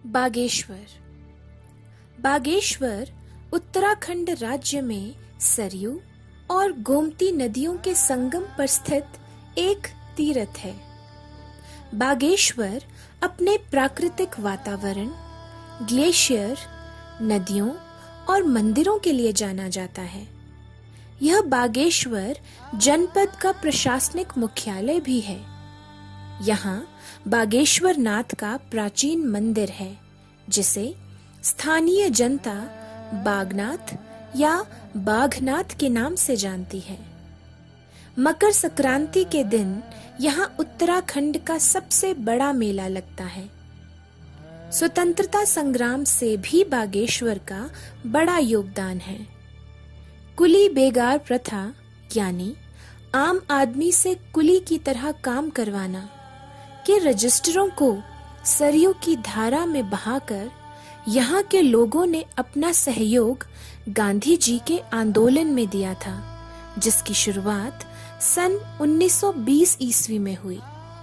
बागेश्वर। बागेश्वर उत्तराखंड राज्य में सरयू और गोमती नदियों के संगम पर स्थित एक तीर्थ है। बागेश्वर अपने प्राकृतिक वातावरण, ग्लेशियर, नदियों और मंदिरों के लिए जाना जाता है। यह बागेश्वर जनपद का प्रशासनिक मुख्यालय भी है। यहाँ बागेश्वर नाथ का प्राचीन मंदिर है, जिसे स्थानीय जनता बागनाथ या बाघनाथ के नाम से जानती है। मकर संक्रांति के दिन यहाँ उत्तराखंड का सबसे बड़ा मेला लगता है। स्वतंत्रता संग्राम से भी बागेश्वर का बड़ा योगदान है। कुली बेगार प्रथा यानी आम आदमी से कुली की तरह काम करवाना के रजिस्टरों को सरयू की धारा में बहाकर यहाँ के लोगों ने अपना सहयोग गांधी जी के आंदोलन में दिया था, जिसकी शुरुआत सन 1920 ईस्वी में हुई।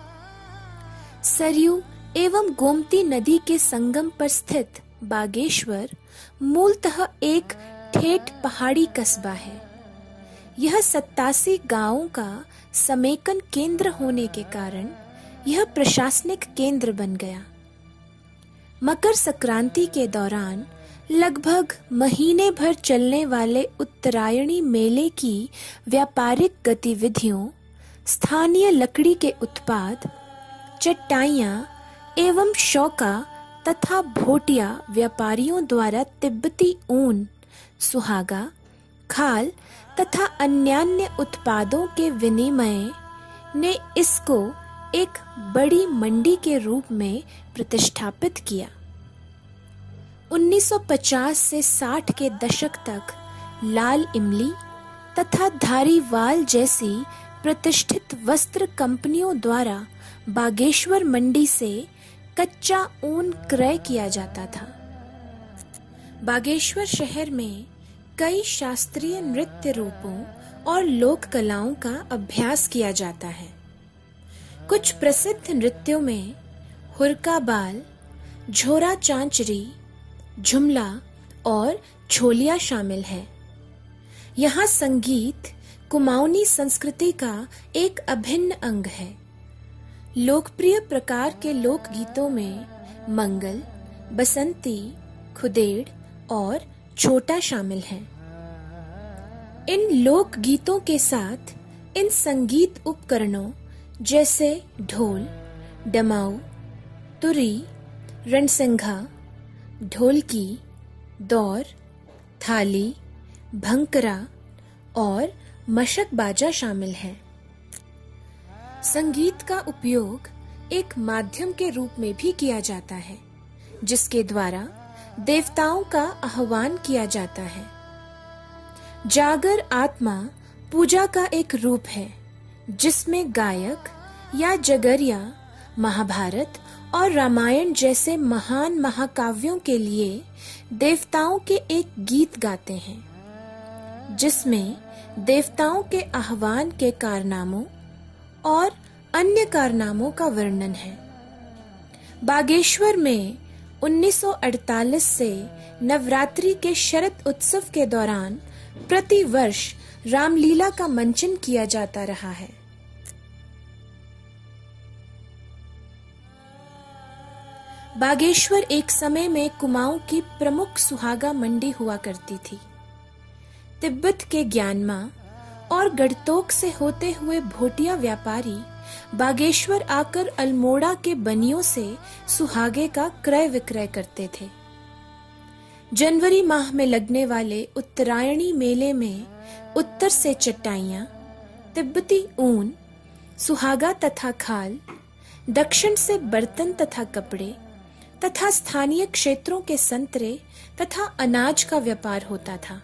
सरयू एवं गोमती नदी के संगम पर स्थित बागेश्वर मूलतः एक ठेठ पहाड़ी कस्बा है। यह 87 गांवों का समेकन केंद्र होने के कारण यह प्रशासनिक केंद्र बन गया। मकर संक्रांति के दौरान लगभग महीने भर चलने वाले उत्तरायणी मेले की व्यापारिक गतिविधियों, स्थानीय लकड़ी के उत्पाद, चटाइयाँ एवं शौका तथा भोटिया व्यापारियों द्वारा तिब्बती ऊन, सुहागा, खाल तथा अन्यान्य उत्पादों के विनिमय ने इसको एक बड़ी मंडी के रूप में प्रतिष्ठापित किया। 1950 से 60 के दशक तक लाल इमली तथा धारीवाल जैसी प्रतिष्ठित वस्त्र कंपनियों द्वारा बागेश्वर मंडी से कच्चा ऊन क्रय किया जाता था। बागेश्वर शहर में कई शास्त्रीय नृत्य रूपों और लोक कलाओं का अभ्यास किया जाता है। कुछ प्रसिद्ध नृत्यों में हुरका बाल, झोरा चांचरी, झुमला और छोलिया शामिल है। यहाँ संगीत कुमाऊनी संस्कृति का एक अभिन्न अंग है। लोकप्रिय प्रकार के लोक गीतों में मंगल, बसंती, खुदेड़ और छोटा शामिल हैं। इन लोक गीतों के साथ इन संगीत उपकरणों जैसे ढोल, डमाऊ, तुरी, रणसिंघा, ढोलकी, दौर, थाली, भंकरा और मशक बाजा शामिल है। संगीत का उपयोग एक माध्यम के रूप में भी किया जाता है, जिसके द्वारा देवताओं का आह्वान किया जाता है। जागर आत्मा पूजा का एक रूप है, जिसमें गायक या जगरिया महाभारत और रामायण जैसे महान महाकाव्यों के लिए देवताओं के एक गीत गाते हैं, जिसमें देवताओं के आह्वान के कारनामों और अन्य कारनामों का वर्णन है। बागेश्वर में 1948 से नवरात्रि के शरद उत्सव के दौरान प्रति वर्ष रामलीला का मंचन किया जाता रहा है। बागेश्वर एक समय में कुमाऊं की प्रमुख सुहागा मंडी हुआ करती थी। तिब्बत के ग्यानमा और गढ़तोक से होते हुए भोटिया व्यापारी बागेश्वर आकर अल्मोड़ा के बनियों से सुहागे का क्रय विक्रय करते थे। जनवरी माह में लगने वाले उत्तरायणी मेले में उत्तर से चटाइयाँ, तिब्बती ऊन, सुहागा तथा खाल, दक्षिण से बर्तन तथा कपड़े तथा स्थानीय क्षेत्रों के संतरे तथा अनाज का व्यापार होता था।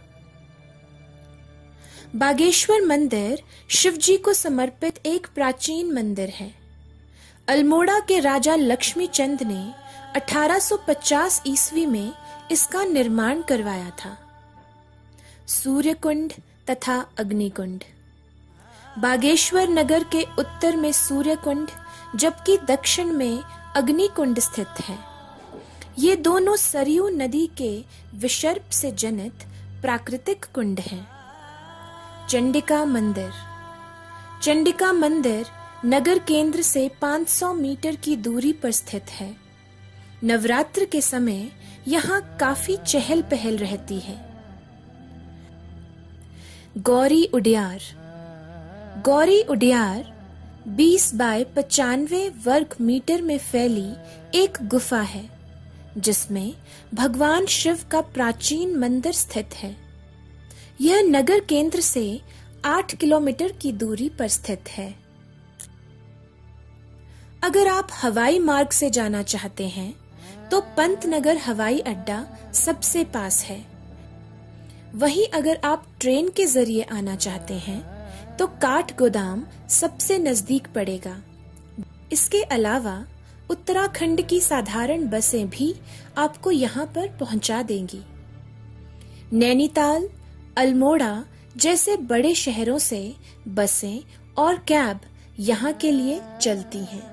बागेश्वर मंदिर शिवजी को समर्पित एक प्राचीन मंदिर है। अल्मोड़ा के राजा लक्ष्मी चंद ने 1850 ईस्वी में इसका निर्माण करवाया था। सूर्यकुंड तथा अग्निकुंड। बागेश्वर नगर के उत्तर में सूर्यकुंड जबकि दक्षिण में अग्निकुंड स्थित है। ये दोनों सरयू नदी के विसर्प से जनित प्राकृतिक कुंड हैं। चंडिका मंदिर। चंडिका मंदिर नगर केंद्र से 500 मीटर की दूरी पर स्थित है। नवरात्र के समय यहाँ काफी चहल पहल रहती है। गौरी उडियार। गौरी उडियार 20 बाय 95 वर्ग मीटर में फैली एक गुफा है, जिसमें भगवान शिव का प्राचीन मंदिर स्थित है। यह नगर केंद्र से 8 किलोमीटर की दूरी पर स्थित है। अगर आप हवाई मार्ग से जाना चाहते हैं तो पंतनगर हवाई अड्डा सबसे पास है। वहीं अगर आप ट्रेन के जरिए आना चाहते हैं तो काठगोदाम सबसे नजदीक पड़ेगा। इसके अलावा उत्तराखंड की साधारण बसें भी आपको यहाँ पर पहुँचा देंगी। नैनीताल, अल्मोड़ा जैसे बड़े शहरों से बसें और कैब यहाँ के लिए चलती हैं।